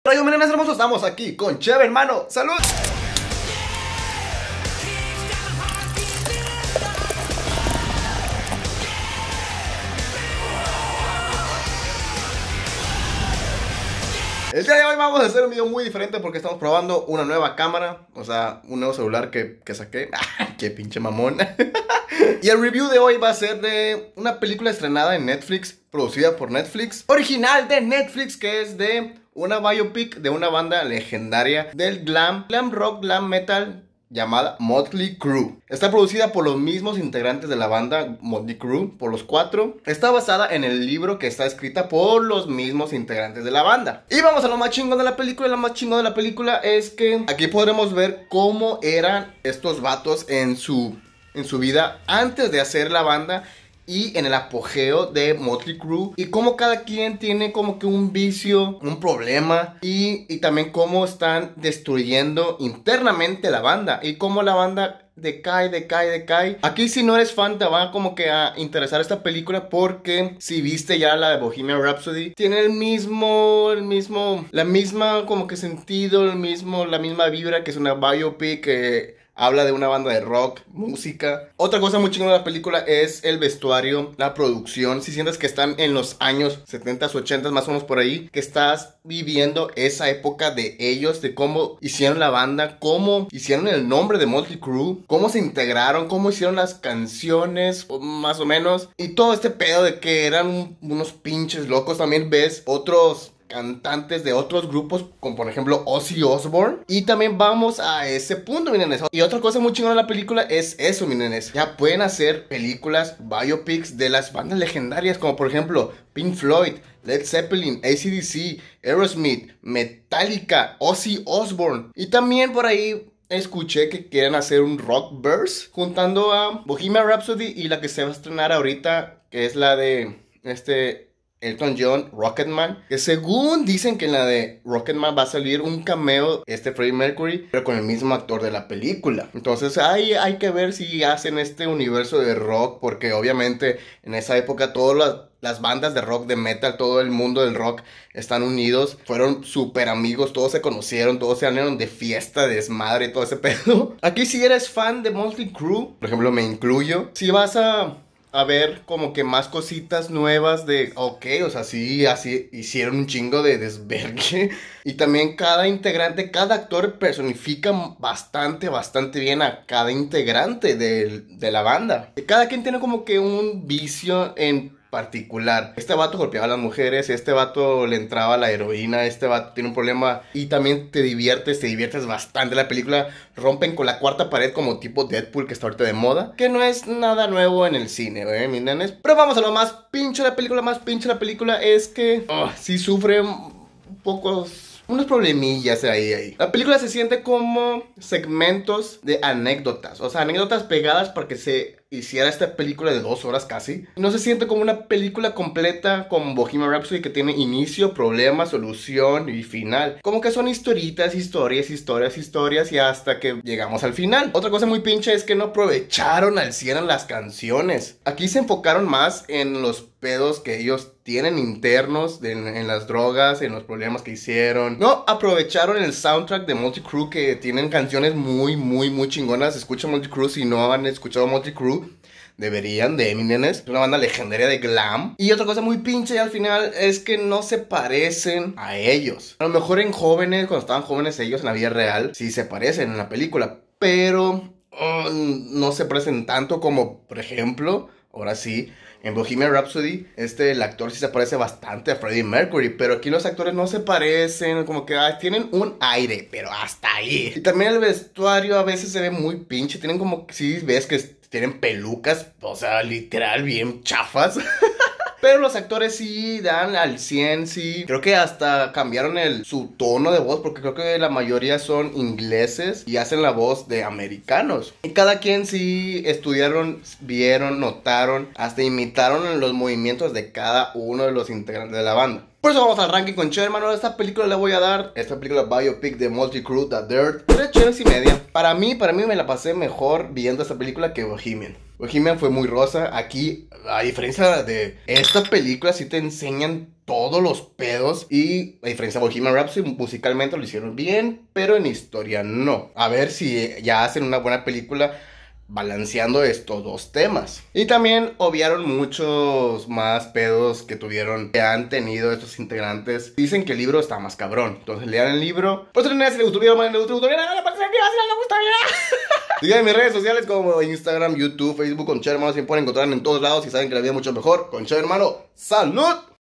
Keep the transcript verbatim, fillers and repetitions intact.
Rayo Menemes hermosos, estamos aquí con Cheve, hermano. ¡Salud! El día de hoy vamos a hacer un video muy diferente porque estamos probando una nueva cámara. O sea, un nuevo celular que, que saqué. ¡Qué pinche mamón! Y el review de hoy va a ser de una película estrenada en Netflix, producida por Netflix, original de Netflix, que es de una biopic de una banda legendaria del glam, glam rock, glam metal, llamada Motley Crue. Está producida por los mismos integrantes de la banda Motley Crue, por los cuatro. Está basada en el libro que está escrita por los mismos integrantes de la banda. Y vamos a lo más chingón de la película. Lo más chingón de la película es que aquí podremos ver cómo eran estos vatos en su, en su vida antes de hacer la banda y en el apogeo de Motley Crue, y cómo cada quien tiene como que un vicio, un problema, y, y también cómo están destruyendo internamente la banda, y cómo la banda decae, decae, decae. Aquí si no eres fan te va como que a interesar esta película, porque si viste ya la de Bohemian Rhapsody, tiene el mismo, el mismo, la misma como que sentido, el mismo, la misma vibra, que es una biopic que habla de una banda de rock, música. Otra cosa muy chingona de la película es el vestuario, la producción. Si sientes que están en los años setenta, ochenta, más o menos por ahí, que estás viviendo esa época de ellos, de cómo hicieron la banda, cómo hicieron el nombre de Motley Crue, cómo se integraron, cómo hicieron las canciones, más o menos. Y todo este pedo de que eran unos pinches locos. También ves otros cantantes de otros grupos, como por ejemplo Ozzy Osbourne. Y también vamos a ese punto, miren eso. Y otra cosa muy chingona de la película es eso, miren eso. Ya pueden hacer películas, biopics de las bandas legendarias, como por ejemplo Pink Floyd, Led Zeppelin, A C D C, Aerosmith, Metallica, Ozzy Osbourne. Y también por ahí escuché que quieren hacer un Rockverse juntando a Bohemian Rhapsody y la que se va a estrenar ahorita, que es la de este Elton John, Rocketman, que según dicen que en la de Rocketman va a salir un cameo, este Freddie Mercury, pero con el mismo actor de la película. Entonces hay, hay que ver si hacen este universo de rock, porque obviamente en esa época todas las, las bandas de rock, de metal, todo el mundo del rock están unidos, fueron súper amigos, todos se conocieron, todos se salieron de fiesta, de desmadre, todo ese pedo. Aquí si eres fan de Motley Crue, por ejemplo me incluyo, si vas a a ver como que más cositas nuevas de, ok, o sea, sí, así hicieron un chingo de desvergue. Y también cada integrante, cada actor personifica bastante, bastante bien a cada integrante de, de la banda. Cada quien tiene como que un vicio en particular. Este vato golpeaba a las mujeres, este vato le entraba a la heroína, este vato tiene un problema. Y también te diviertes, te diviertes bastante. La película rompen con la cuarta pared como tipo Deadpool, que está ahorita de moda, que no es nada nuevo en el cine, ¿eh, mis nenes? Pero vamos a lo más pinche de la película. Más pinche de la película es que oh, sí sufre un poco, unos problemillas ahí, ahí. La película se siente como segmentos de anécdotas, o sea, anécdotas pegadas para que se hiciera esta película de dos horas casi. No se siente como una película completa como Bohemian Rhapsody, que tiene inicio, problema, solución y final. Como que son historitas, historias, historias, historias, y hasta que llegamos al final. Otra cosa muy pinche es que no aprovecharon al cien las canciones. Aquí se enfocaron más en los pedos que ellos tienen internos, de, en, en las drogas, en los problemas que hicieron. No aprovecharon el soundtrack de Motley Crue, que tienen canciones muy, muy, muy chingonas. Escucha Motley Crue si no han escuchado Motley Crue. Deberían, de Eminenes. Es una banda legendaria de glam. Y otra cosa muy pinche al final es que no se parecen a ellos. A lo mejor en jóvenes, cuando estaban jóvenes ellos en la vida real, sí se parecen en la película, pero oh, no se parecen tanto como, por ejemplo, ahora sí, en Bohemian Rhapsody, este, el actor sí se parece bastante a Freddie Mercury. Pero aquí los actores no se parecen, como que ah, tienen un aire, pero hasta ahí. Y también el vestuario a veces se ve muy pinche. Tienen como, sí ves que tienen pelucas, o sea, literal bien chafas. Pero los actores sí dan al cien, sí. Creo que hasta cambiaron el, su tono de voz, porque creo que la mayoría son ingleses y hacen la voz de americanos. Y cada quien sí estudiaron, vieron, notaron, hasta imitaron los movimientos de cada uno de los integrantes de la banda. Por eso vamos al ranking con Che, hermano. Esta película le voy a dar, esta película biopic de Multicrew, The Dirt, tres cheles y media. Para mí, para mí me la pasé mejor viendo esta película que Bohemian. Bohemian fue muy rosa. Aquí, a diferencia de esta película, sí te enseñan todos los pedos. Y a diferencia de Bohemian Rhapsody, musicalmente lo hicieron bien, pero en historia no. A ver si ya hacen una buena película balanceando estos dos temas. Y también obviaron muchos más pedos que tuvieron, que han tenido estos integrantes. Dicen que el libro está más cabrón, entonces lean el libro. Pues si les gustó el video, man, les gustó el video, no, no, no, díganme en mis redes sociales como Instagram, YouTube, Facebook, con Che Hermano. Siempre pueden encontrar en todos lados y saben que la vida es mucho mejor con Che Hermano. ¡Salud!